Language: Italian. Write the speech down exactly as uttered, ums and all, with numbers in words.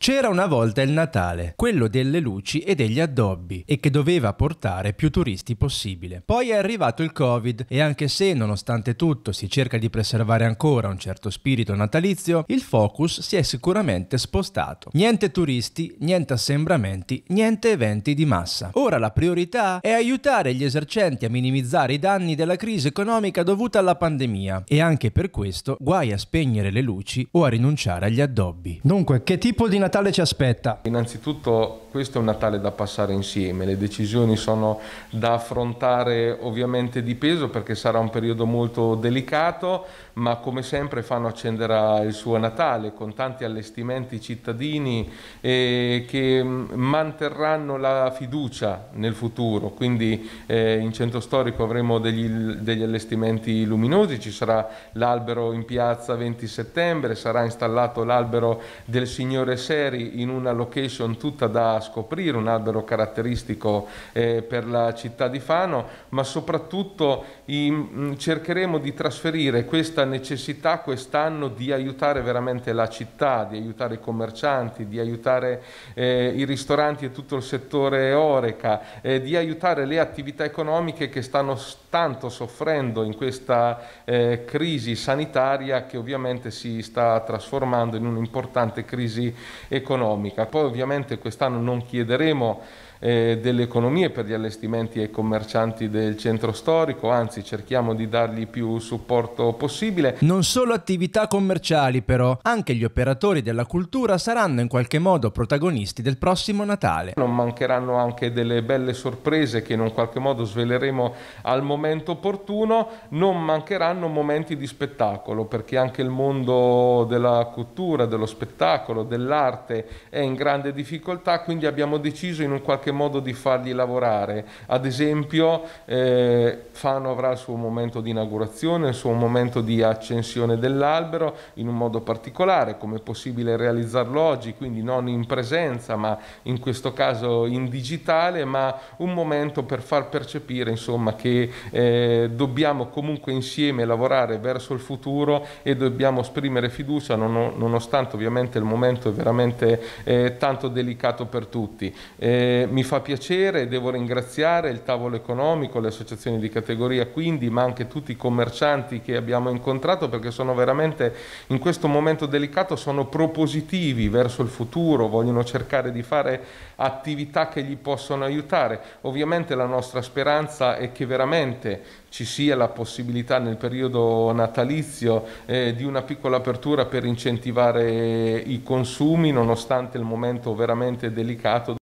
C'era una volta il Natale, quello delle luci e degli addobbi, e che doveva portare più turisti possibile. Poi è arrivato il Covid e anche se, nonostante tutto, si cerca di preservare ancora un certo spirito natalizio, il focus si è sicuramente spostato. Niente turisti, niente assembramenti, niente eventi di massa. Ora la priorità è aiutare gli esercenti a minimizzare i danni della crisi economica dovuta alla pandemia e anche per questo guai a spegnere le luci o a rinunciare agli addobbi. Dunque, che tipo di Natale ci aspetta? Innanzitutto questo è un Natale da passare insieme, le decisioni sono da affrontare ovviamente di peso perché sarà un periodo molto delicato, ma come sempre Fano accenderà il suo Natale con tanti allestimenti cittadini eh, che manterranno la fiducia nel futuro, quindi eh, in centro storico avremo degli, degli allestimenti luminosi, ci sarà l'albero in piazza venti settembre, sarà installato l'albero del Signore Seri in una location tutta da scoprire, un albero caratteristico eh, per la città di Fano, ma soprattutto in, cercheremo di trasferire questa necessità quest'anno di aiutare veramente la città, di aiutare i commercianti, di aiutare eh, i ristoranti e tutto il settore Horeca, eh, di aiutare le attività economiche che stanno tanto soffrendo in questa eh, crisi sanitaria che ovviamente si sta trasformando in un'importante crisi economica. Poi ovviamente quest'anno non chiederemo eh, delle economie per gli allestimenti ai commercianti del centro storico, anzi cerchiamo di dargli più supporto possibile. Non solo attività commerciali però, anche gli operatori della cultura saranno in qualche modo protagonisti del prossimo Natale. Non mancheranno anche delle belle sorprese che in un qualche modo sveleremo al momento opportuno, non mancheranno momenti di spettacolo perché anche il mondo della cultura, dello spettacolo, dell'arte è in grande difficoltà, quindi abbiamo deciso in un qualche modo di fargli lavorare. Ad esempio eh, Fano avrà il suo momento di inaugurazione, il suo momento di accensione dell'albero in un modo particolare, come è possibile realizzarlo oggi, quindi non in presenza ma in questo caso in digitale, ma un momento per far percepire insomma che eh, dobbiamo comunque insieme lavorare verso il futuro e dobbiamo esprimere fiducia non, nonostante ovviamente il momento è veramente eh, tanto delicato per tutti. Eh, mi fa piacere, devo ringraziare il tavolo economico, le associazioni di categoria quindi, ma anche tutti i commercianti che abbiamo incontrato perché sono veramente in questo momento delicato, sono propositivi verso il futuro, vogliono cercare di fare attività che gli possono aiutare. Ovviamente la nostra speranza è che veramente ci sia la possibilità nel periodo natalizio eh, di una piccola apertura per incentivare i consumi nonostante il momento veramente delicato.